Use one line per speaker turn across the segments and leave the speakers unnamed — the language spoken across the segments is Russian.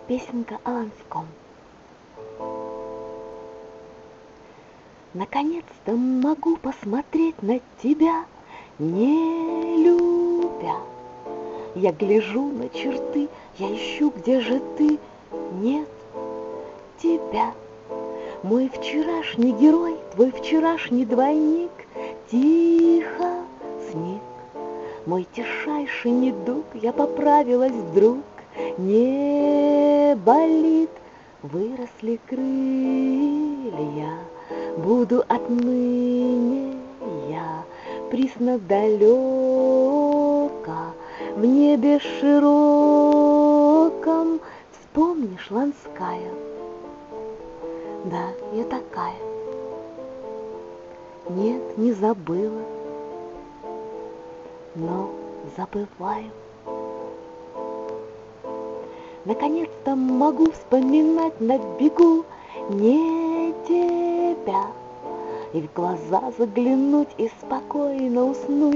Песенка о Ланском. Наконец-то могу посмотреть на тебя, не любя. Я гляжу на черты, я ищу, где же ты, нет тебя. Мой вчерашний герой, твой вчерашний двойник тихо сник. Мой тишайший недуг, я поправилась вдруг, не болит. Выросли крылья, буду отныне я присно далеко, в небе широком. Вспомнишь, Ланская? Да, я такая. Нет, не забыла, но забываю. Наконец-то могу вспоминать на бегу не тебя, и в глаза заглянуть, и спокойно уснуть,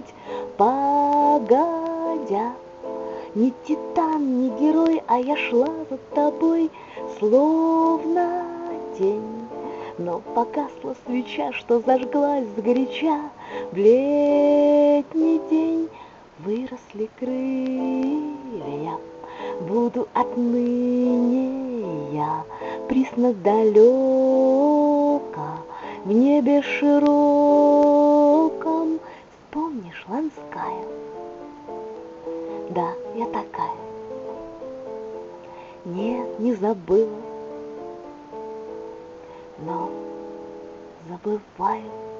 погодя. Не титан, не герой, а я шла за тобой, словно тень. Но погасла свеча, что зажглась сгоряча в летний день. Выросли крылья, буду отныне я присно далеко, в небе широком. Вспомнишь, Ланская? Да, я такая. Нет, не забыла, но забываю.